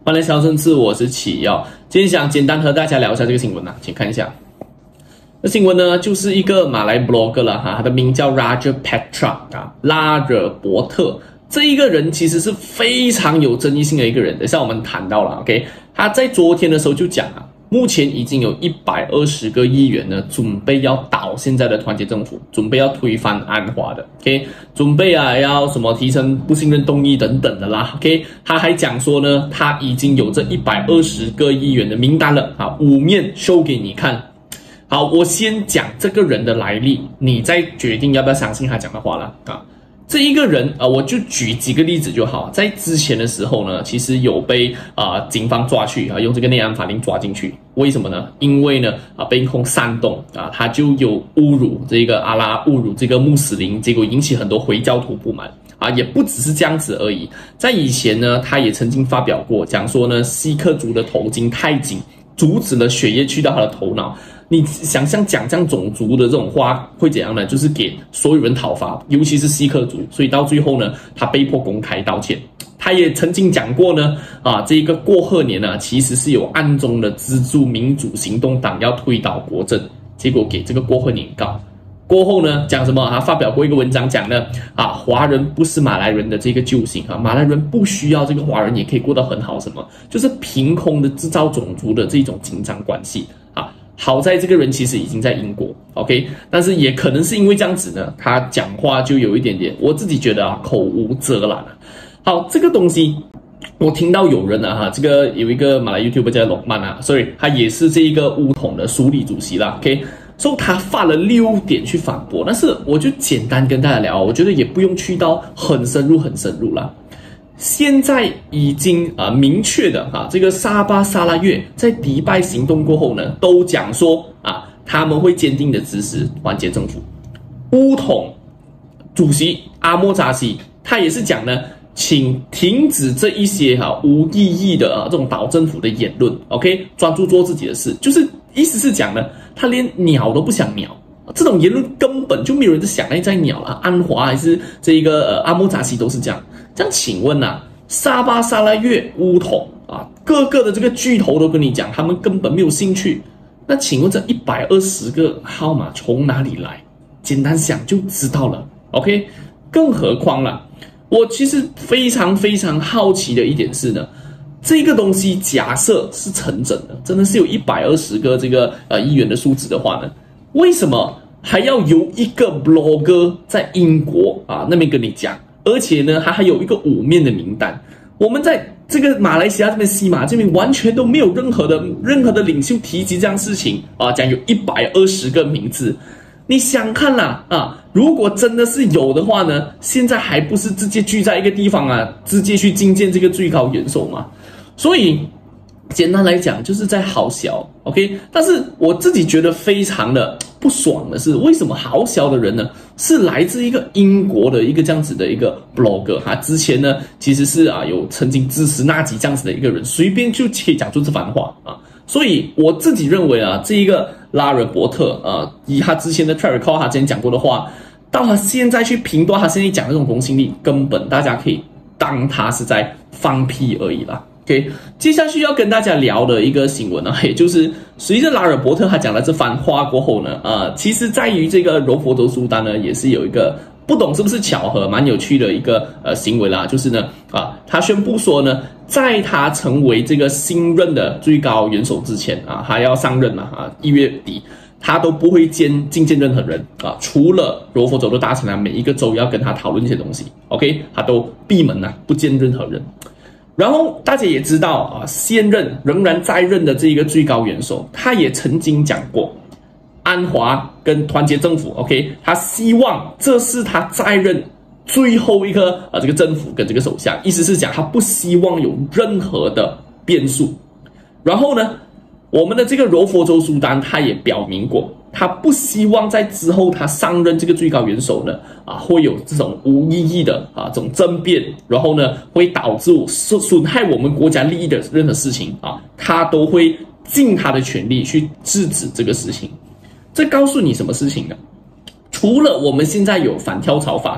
欢迎来到政治，我是启耀。今天想简单和大家聊一下这个新闻啊，请看一下。这新闻呢，就是一个马来 blogger 了哈，他的名叫 Raja Petra 啊，拉惹伯特。这一个人其实是非常有争议性的一个人，等一下我们谈到了 ，OK？ 他在昨天的时候就讲啊，目前已经有120个议员呢，准备要倒现在的团结政府，准备要推翻安华的 ，OK？ 准备啊要什么提升不信任动议等等的啦 ，OK？ 他还讲说呢，他已经有这120个议员的名单了啊，5面 show 给你看。好，我先讲这个人的来历，你再决定要不要相信他讲的话了啊。这一个人我就举几个例子就好。在之前的时候呢，其实有被警方抓去用这个内安法令抓进去。为什么呢？因为呢被控煽动他就有侮辱这个阿拉，侮辱这个穆斯林，结果引起很多回教徒不满也不只是这样子而已。在以前呢，他也曾经发表过讲说呢，锡克族的头巾太紧，阻止了血液去到他的头脑。你想象讲这样种族的这种话会怎样呢？就是给所有人讨伐，尤其是锡克族。所以到最后呢，他被迫公开道歉。他也曾经讲过呢，这个过贺年呢，其实是有暗中的资助民主行动党要推倒国政，结果给这个过贺年告。过后呢，讲什么？他发表过一个文章讲呢，华人不是马来人的这个救星马来人不需要这个华人也可以过得很好，什么就是凭空的制造种族的这种紧张关系好在这个人其实已经在英国 ，OK， 但是也可能是因为这样子呢，他讲话就有一点点，我自己觉得口无遮拦好，这个东西我听到有人这个有一个马来 YouTuber 叫龙曼sorry， 他也是这一个巫统的署理主席啦 ，OK， 所以他发了6点去反驳，但是我就简单跟大家聊，我觉得也不用去到很深入啦。现在已经明确的这个沙巴沙拉越在迪拜行动过后呢，都讲说他们会坚定的支持团结政府。巫统主席阿莫扎西他也是讲呢，请停止这一些无意义的这种倒政府的言论 ，OK， 专注做自己的事，就是意思是讲呢，他连鸟都不想鸟。这种言论根本就没有人在想在鸟了，安华还是这一个阿莫扎西都是这样。这样请问沙巴沙拉越巫统各个的这个巨头都跟你讲，他们根本没有兴趣。那请问这120个号码从哪里来？简单想就知道了 ，OK？ 更何况了，我其实非常好奇的一点是呢，这个东西假设是成真的，真的是有120个这个议员的数字的话呢，为什么还要由一个 blogger 在英国那边跟你讲？而且呢，他还有一个5面的名单。我们在这个马来西亚这边、西马这边完全都没有任何的领袖提及这样事情讲有120个名字。你想看啦如果真的是有的话呢，现在还不是直接聚在一个地方直接去觐见这个最高元首嘛？所以简单来讲，就是在好小 ，OK。但是我自己觉得非常的不爽的是，为什么好小的人呢，是来自一个英国的一个这样子的一个 blogger， 他之前呢其实是有曾经支持纳吉这样子的一个人，随便就可以讲出这番话所以我自己认为这一个拉惹伯特以他之前的 track record， 他之前讲过的话，到他现在去评断他现在讲的这种公信力，根本大家可以当他是在放屁而已啦。OK， 接下去要跟大家聊的一个新闻也就是随着拉惹伯特他讲了这番话过后呢，其实在于这个柔佛州苏丹呢，也是有一个不懂是不是巧合，蛮有趣的一个行为啦，就是呢他宣布说呢，在他成为这个新任的最高元首之前他要上任1月底，他都不会觐见任何人除了柔佛州的大臣每一个州要跟他讨论一些东西 ，OK， 他都闭门不见任何人。然后大家也知道现任仍然在任的这一个最高元首，他也曾经讲过，安华跟团结政府 ，OK， 他希望这是他在任最后一个这个政府跟这个首相，意思是讲他不希望有任何的变数。然后呢，我们的这个柔佛州苏丹他也表明过，他不希望在之后他上任这个最高元首呢会有这种无意义的这种争辩，然后呢会导致损害我们国家利益的任何事情他都会尽他的全力去制止这个事情。这告诉你什么事情呢？除了我们现在有反跳槽法，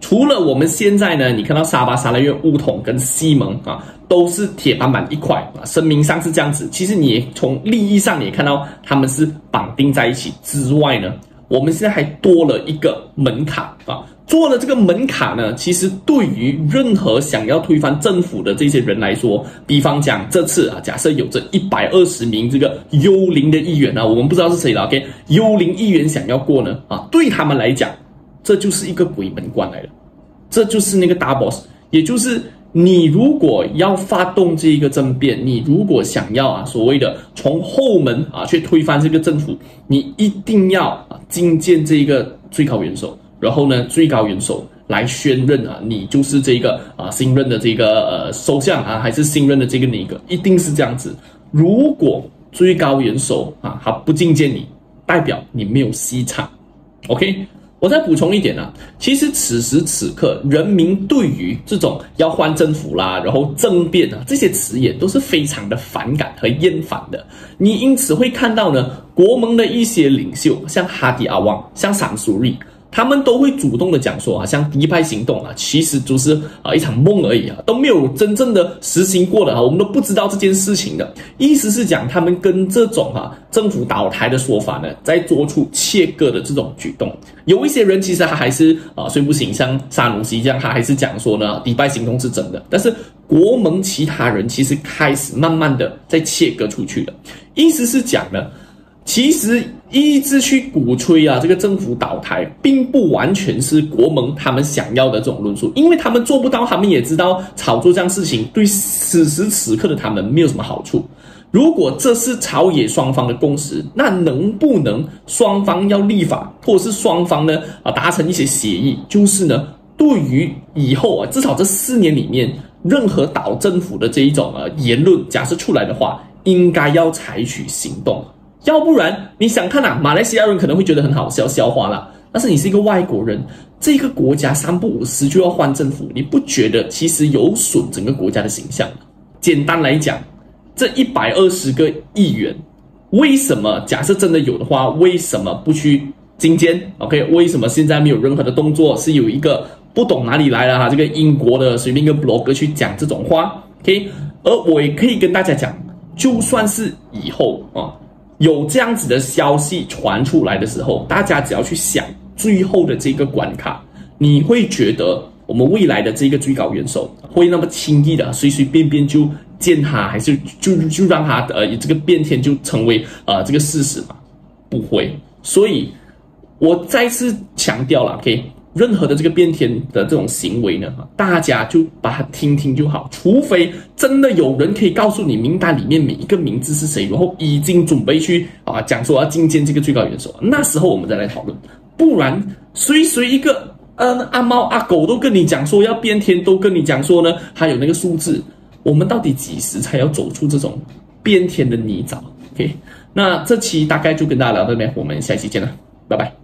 除了我们现在呢，你看到沙巴、沙拉越、巫统跟西蒙啊，都是铁板板一块啊，声明上是这样子。其实你也从利益上你也看到他们是绑定在一起之外呢，我们现在还多了一个门槛啊。做了这个门槛呢，其实对于任何想要推翻政府的这些人来说，比方讲这次啊，假设有这120名这个幽灵的议员啊，我们不知道是谁了 ，OK， 幽灵议员想要过呢啊，对他们来讲。这就是一个鬼门关来的，这就是那个大 boss， 也就是你如果要发动这一个政变，你如果想要啊所谓的从后门啊去推翻这个政府，你一定要觐见这一个最高元首，然后呢最高元首来宣任啊，你就是这个新任的这个首相啊，还是新任的这个哪个，一定是这样子。如果最高元首啊他不觐见你，代表你没有戏唱 ，OK。我再补充一点啊，其实此时此刻，人民对于这种要换政府啦，然后政变啊这些词眼都是非常的反感和厌烦的。你因此会看到呢，国盟的一些领袖，像哈迪阿旺、像闪苏瑞，他们都会主动的讲说啊，像迪拜行动啊，其实就是一场梦而已啊，都没有真正的实行过的啊，我们都不知道这件事情的。意思是讲，他们跟这种政府倒台的说法呢，在做出切割的这种举动。有一些人其实他还是虽不行，像沙努西这样，他还是讲说呢，迪拜行动是真的。但是国盟其他人其实开始慢慢的在切割出去了。意思是讲呢，其实一直去鼓吹这个政府倒台，并不完全是国盟他们想要的这种论述，因为他们做不到，他们也知道炒作这样事情对此时此刻的他们没有什么好处。如果这是朝野双方的共识，那能不能双方要立法，或者是双方呢达成一些协议，就是呢对于以后至少这4年里面任何倒政府的这一种言论，假设出来的话，应该要采取行动。要不然你想看马来西亚人可能会觉得很好笑笑话啦，但是你是一个外国人，这个国家3不5时就要换政府，你不觉得其实有损整个国家的形象吗？简单来讲，这120个议员，为什么假设真的有的话，为什么不去觐见 ？OK， 为什么现在没有任何的动作？是有一个不懂哪里来的这个英国的随便一个 blogger 去讲这种话 ，OK？ 而我也可以跟大家讲，就算是以后有这样子的消息传出来的时候，大家只要去想最后的这个关卡，你会觉得我们未来的这个最高元首会那么轻易的随随便便就见他，还是就让他这个变天就成为这个事实吗？不会。所以我再次强调了 ，OK， 任何的这个变天的这种行为呢，大家就把它听听就好，除非真的有人可以告诉你名单里面每一个名字是谁，然后已经准备去讲说要觐见这个最高元首，那时候我们再来讨论。不然随一个阿猫阿狗都跟你讲说要变天，都跟你讲说呢，还有那个数字，我们到底几时才要走出这种变天的泥沼 ？OK， 那这期大概就跟大家聊到这边，我们下期见了，拜拜。